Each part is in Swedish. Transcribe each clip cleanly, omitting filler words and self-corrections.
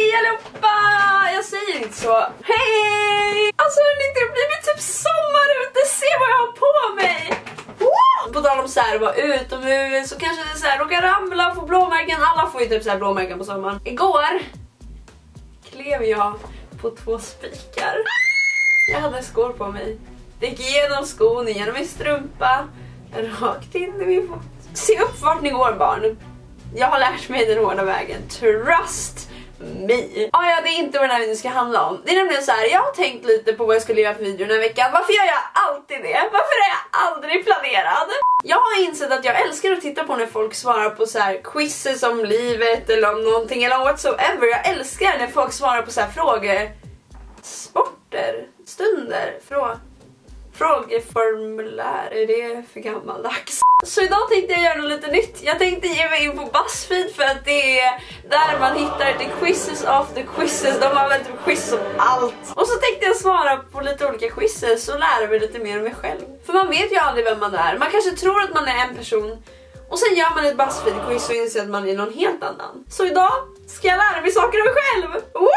Hej allihopa! Jag säger inte så. Hej! Alltså det blir typ sommar ute. Se vad jag har på mig. På tal om så här, vara utomhus så kanske det så här råkar ramla, få blåmärken. Alla får ju typ så här blåmärken på sommaren. Igår klev jag på 2 spikar. Jag hade skor på mig. Det gick igenom skon, igenom min strumpa, rakt in i min fot. Se upp vart ni går, barn. Jag har lärt mig den hårda vägen. Trust me. Ja, det är inte vad den här videon ska handla om. Det är nämligen så här, jag har tänkt lite på vad jag skulle göra för video den här veckan. Varför gör jag alltid det? Varför är jag aldrig planerad? Jag har insett att jag älskar att titta på när folk svarar på så här quizzes om livet eller om någonting eller whatsoever. Jag älskar när folk svarar på så här frågor, sporter, stunder, frågeformulär. Är det för gammaldags? Så idag tänkte jag göra något lite nytt. Jag tänkte ge mig in på BuzzFeed för att det är där man hittar the quizzes of the quizzes. De har väl typ quiz om allt. Och så tänkte jag svara på lite olika quizzes och lära mig lite mer om mig själv. För man vet ju aldrig vem man är. Man kanske tror att man är en person och sen gör man ett BuzzFeed-quiz och inser att man är någon helt annan. Så idag ska jag lära mig saker om mig själv. Woo!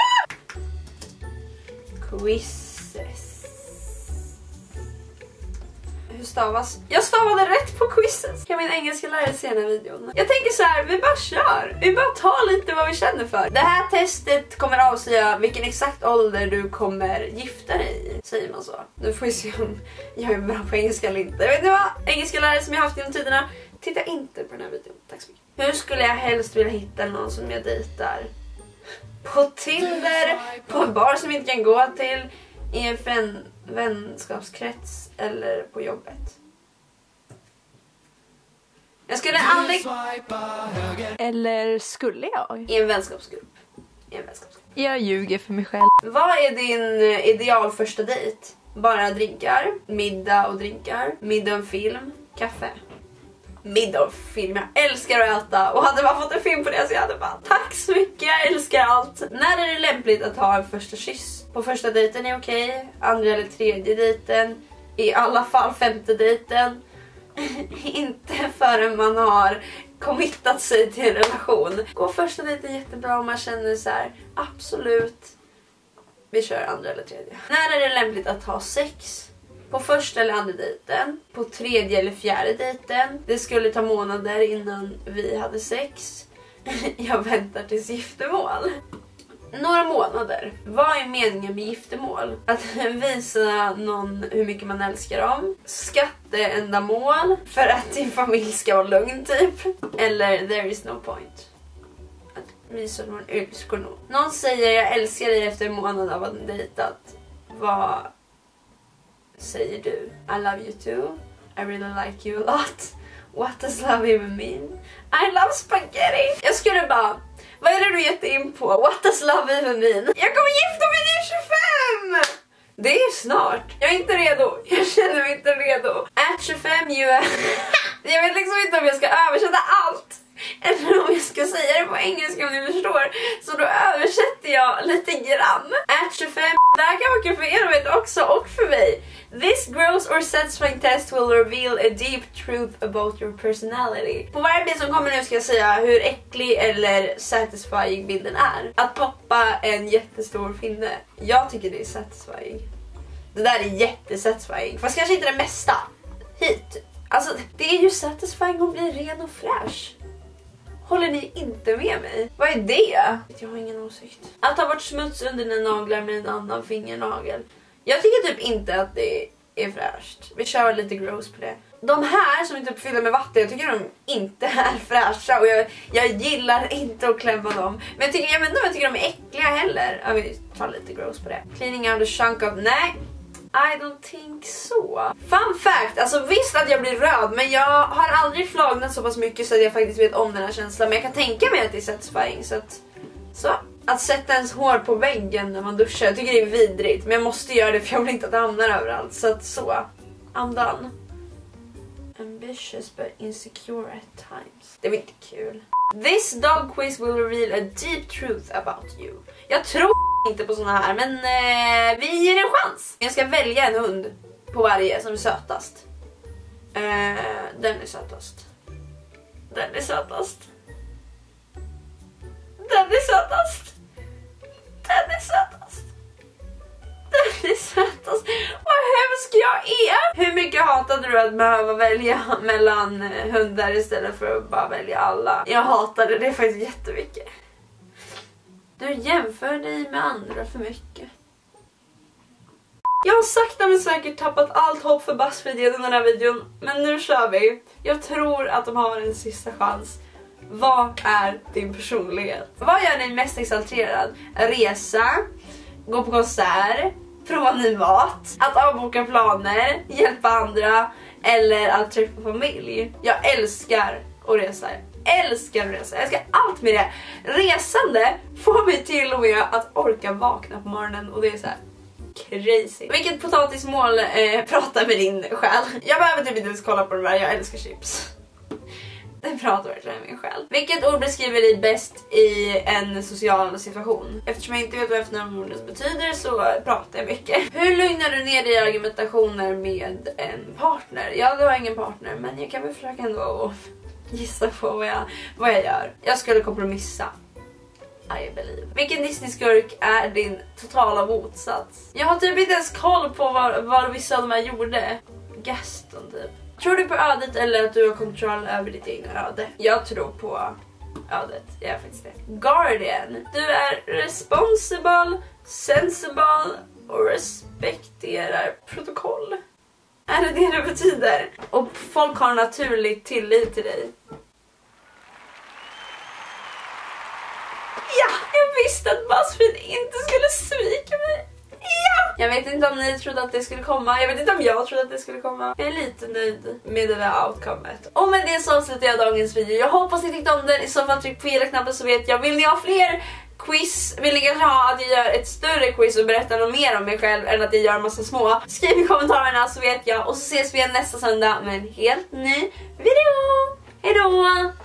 Quizzes. Hur stavas? Jag stavade rätt på quizet. Kan min engelska lärare se den här videon? Jag tänker så här, vi bara kör. Vi bara tar lite vad vi känner för. Det här testet kommer avslöja vilken exakt ålder du kommer gifta dig i. Säger man så? Nu får vi se om jag är bra på engelska eller inte. Vet ni vad? Engelska lärare som jag haft genom tiderna. Titta inte på den här videon. Tack så mycket. Hur skulle jag helst vilja hitta någon som jag dejtar? På Tinder, på en bar som vi inte kan gå till, i en vänskapskrets eller på jobbet. Jag skulle aldrig... Eller skulle jag? I en vänskapsgrupp. Jag ljuger för mig själv. Vad är din ideal första dejt? Bara drinkar, middag och drinkar, middag och film, kaffe. Middag och film, jag älskar att äta. Och hade man fått en film på det så jag hade bara, tack så mycket, jag älskar allt. När är det lämpligt att ha en första kyss? På första dejten är okej, andra eller tredje dejten, i alla fall 5:e dejten. Inte förrän man har committat sig till en relation. Går första dejten jättebra om man känner så här, absolut, vi kör andra eller tredje. När är det lämpligt att ha sex? På första eller andra dejten, på tredje eller fjärde dejten. Det skulle ta månader innan vi hade sex. Jag väntar tills giftermål. Några månader. Vad är meningen med giftermål? Att visa någon hur mycket man älskar dem. Skatteändamål. För att din familj ska vara lugn typ. Eller there is no point. Att visa någon yrkeskunnig. Någon säger jag älskar dig efter en månad av att dejtat. Vad säger du? I love you too. I really like you a lot. What does love even mean? I love spaghetti. Jag skulle bara, vad är det du gett in på? What does love even mean? Jag kommer gifta mig när jag är 25! Det är snart. Jag är inte redo. Jag känner mig inte redo. At 25 you are... Jag vet liksom inte om jag ska översätta allt. Eller om jag ska säga det på engelska om ni förstår. Så då översätter jag lite grann. At 25. Det här kan vara kul för er vet också och för mig. This gross or satisfying test will reveal a deep truth about your personality. På varje bild som kommer nu ska jag säga hur äcklig eller satisfying bilden är. Att poppa en jättestor finne. Jag tycker det är satisfying. Det där är jättesatisfying. Fast kanske inte det mesta. Hit. Alltså det är ju satisfying att bli ren och fräsch. Håller ni inte med mig? Vad är det? Jag har ingen åsikt. Att ta bort smuts under dina naglar med en annan fingernagel. Jag tycker typ inte att det är fräscht. Vi kör lite gross på det. De här som är typ fyllda med vatten, jag tycker de inte är fräscha. Och jag gillar inte att klämma dem. Men jag vet inte om jag tycker de är äckliga heller. Ja, vi tar lite gross på det. Cleaning out the chunk of... Nej. I don't think so. Fun fact, alltså visst att jag blir röd, men jag har aldrig flagnat så pass mycket så att jag faktiskt vet om den här känslan. Men jag kan tänka mig att det är satisfying. Så att sätta ens hår på väggen när man duschar, jag tycker det är vidrigt. Men jag måste göra det för jag vill inte att det hamnar överallt. Så, I'm done. Ambitious but insecure at times. Det är inte kul. This dog quiz will reveal a deep truth about you. Jag tror inte på såna här, men vi ger en chans. Jag ska välja en hund på varje som är sötast. Den är sötast. Den är sötast. Den är sötast. upplevde du att behöva välja mellan hundar istället för att bara välja alla? Jag hatade det faktiskt jättemycket. Du jämför dig med andra för mycket. Jag har sakta men säkert tappat allt hopp för BuzzFeed i den här videon. Men nu kör vi. Jag tror att de har en sista chans. Vad är din personlighet? Vad gör dig mest exalterad? Resa, gå på konsert, prova ny mat, att avboka planer, hjälpa andra eller att träffa familj. Jag älskar att resa. Jag älskar allt med det. Resande får mig till och med att orka vakna på morgonen, och det är så här crazy. Vilket potatismål pratar med din själ? Jag behöver typ inte ens kolla på det där, jag älskar chips. Det pratar verkligen med min själ. Vilket ord beskriver dig bäst i en social situation? Eftersom jag inte vet vad efternamnet betyder så pratar jag mycket. Hur lugnar du ner dig i argumentationer med en partner? Jag har ingen partner, men jag kan väl försöka ändå gissa på vad jag gör. Jag skulle kompromissa. I believe. Vilken Disney-skurk är din totala motsats? Jag har typ inte ens koll på vad vissa av de här gjorde. Gaston typ. Tror du på ödet eller att du har kontroll över ditt egna öde? Jag tror på ödet, jag är faktiskt det. Guardian. Du är responsible, sensible och respekterar protokoll. Är det betyder? Och folk har naturligt tillit till dig. Ja, jag visste att BuzzFeed inte skulle svika mig. Ja! Jag vet inte om ni trodde att det skulle komma. Jag vet inte om jag trodde att det skulle komma. Jag är lite nöjd med det där outcomet. Och med det så avslutar jag dagens video. Jag hoppas ni tyckte om den. I så fall tryck på gilla-knappen så vet jag. Vill ni ha fler quiz? Vill ni kanske ha att jag gör ett större quiz och berättar något mer om mig själv än att jag gör en massa små? Skriv i kommentarerna så vet jag. Och så ses vi igen nästa söndag med en helt ny video. Hejdå!